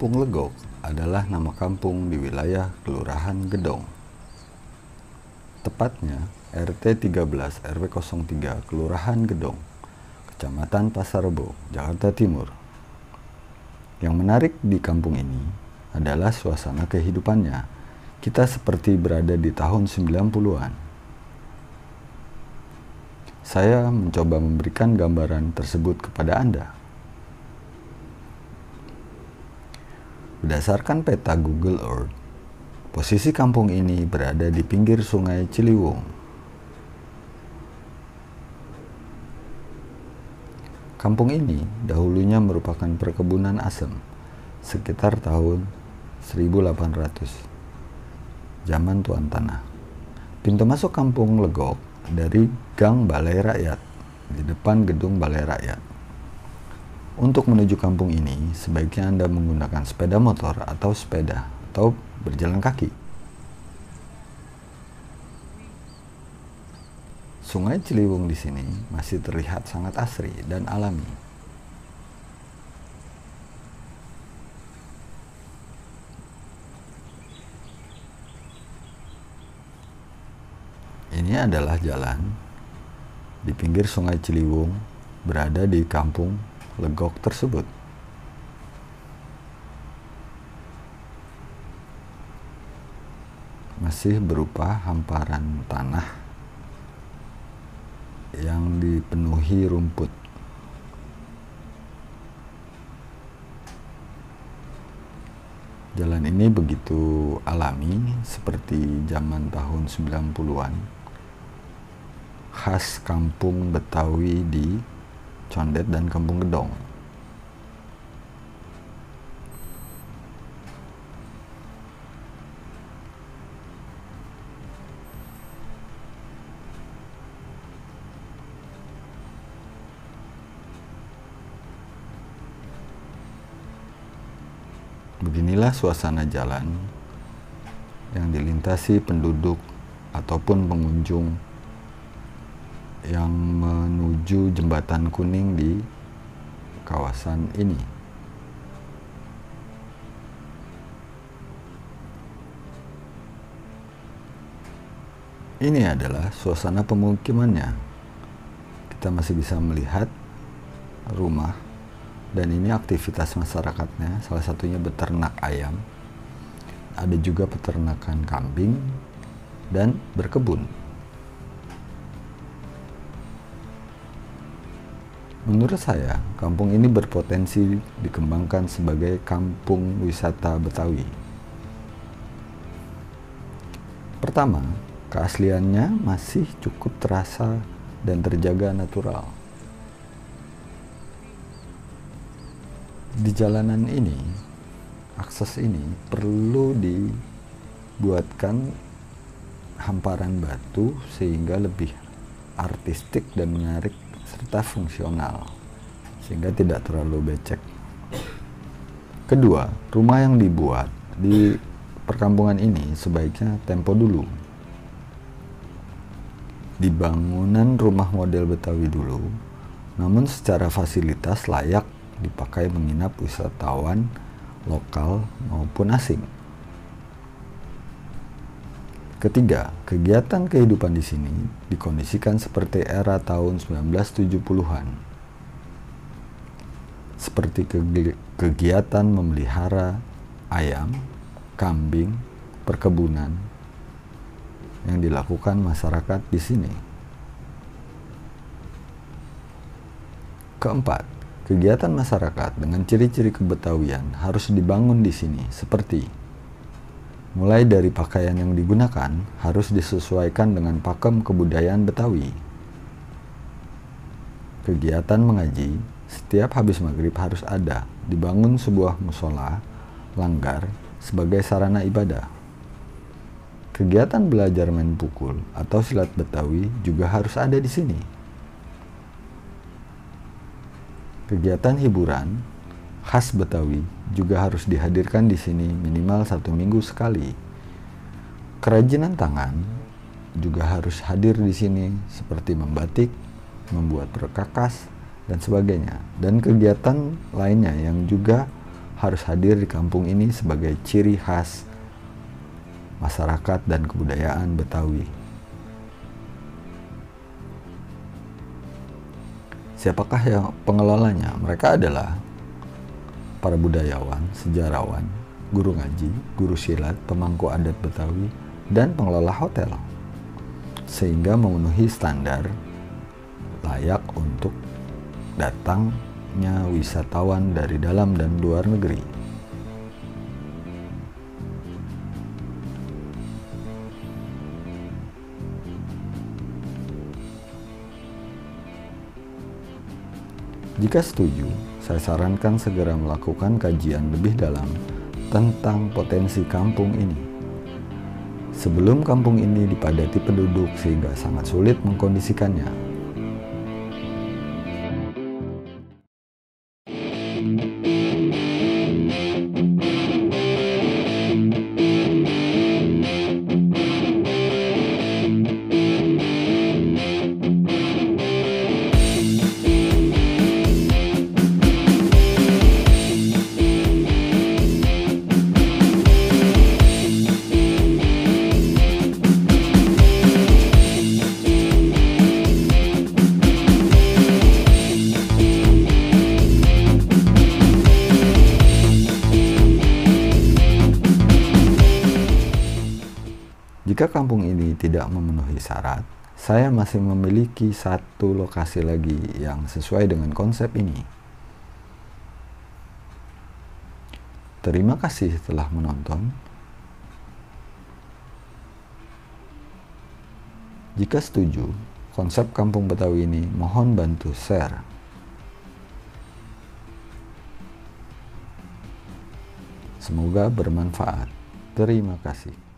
Kampung Legok adalah nama kampung di wilayah Kelurahan Gedong. Tepatnya RT 13 RW 03 Kelurahan Gedong, Kecamatan Pasar Rebo, Jakarta Timur. Yang menarik di kampung ini adalah suasana kehidupannya. Kita seperti berada di tahun 90-an. Saya mencoba memberikan gambaran tersebut kepada Anda. Berdasarkan peta Google Earth, posisi kampung ini berada di pinggir Sungai Ciliwung. Kampung ini dahulunya merupakan perkebunan asem sekitar tahun 1800, zaman Tuan Tanah. Pintu masuk Kampung Legok dari Gang Balai Rakyat, di depan gedung Balai Rakyat. Untuk menuju kampung ini, sebaiknya Anda menggunakan sepeda motor atau sepeda, atau berjalan kaki. Sungai Ciliwung di sini masih terlihat sangat asri dan alami. Ini adalah jalan di pinggir Sungai Ciliwung berada di Kampung Legok tersebut. Masih berupa hamparan tanah yang dipenuhi rumput. Jalan ini begitu alami seperti zaman tahun 90-an. Khas kampung Betawi di Condet dan Kampung Gedong. Beginilah suasana jalan yang dilintasi penduduk ataupun pengunjung yang menuju jembatan kuning di kawasan ini. Ini adalah suasana pemukimannya. Kita masih bisa melihat rumah, dan ini aktivitas masyarakatnya, salah satunya beternak ayam. Ada juga peternakan kambing dan berkebun. Menurut saya, kampung ini berpotensi dikembangkan sebagai kampung wisata Betawi. Pertama, keasliannya masih cukup terasa dan terjaga natural. Di jalanan ini, akses ini perlu dibuatkan hamparan batu sehingga lebih artistik dan menarik serta fungsional, sehingga tidak terlalu becek. Kedua, rumah yang dibuat di perkampungan ini sebaiknya tempo dulu. Di bangunan rumah model Betawi dulu, namun secara fasilitas layak dipakai menginap wisatawan lokal maupun asing. Ketiga, kegiatan kehidupan di sini dikondisikan seperti era tahun 1970-an. Seperti kegiatan memelihara ayam, kambing, perkebunan yang dilakukan masyarakat di sini. Keempat, kegiatan masyarakat dengan ciri-ciri kebetawian harus dibangun di sini, seperti mulai dari pakaian yang digunakan harus disesuaikan dengan pakem kebudayaan Betawi. Kegiatan mengaji setiap habis maghrib harus ada, dibangun sebuah musola, langgar sebagai sarana ibadah. Kegiatan belajar main pukul atau silat Betawi juga harus ada di sini. Kegiatan hiburan khas Betawi juga harus dihadirkan di sini minimal 1 minggu sekali. Kerajinan tangan juga harus hadir di sini seperti membatik, membuat perkakas, dan sebagainya. Dan kegiatan lainnya yang juga harus hadir di kampung ini sebagai ciri khas masyarakat dan kebudayaan Betawi. Siapakah yang pengelolanya? Mereka adalah para budayawan, sejarawan, guru ngaji, guru silat, pemangku adat Betawi, dan pengelola hotel, sehingga memenuhi standar layak untuk datangnya wisatawan dari dalam dan luar negeri. Jika setuju, saya sarankan segera melakukan kajian lebih dalam tentang potensi kampung ini. Sebelum kampung ini dipadati penduduk sehingga sangat sulit mengkondisikannya. Jika kampung ini tidak memenuhi syarat, saya masih memiliki satu lokasi lagi yang sesuai dengan konsep ini. Terima kasih telah menonton. Jika setuju, konsep kampung Betawi ini mohon bantu share. Semoga bermanfaat. Terima kasih.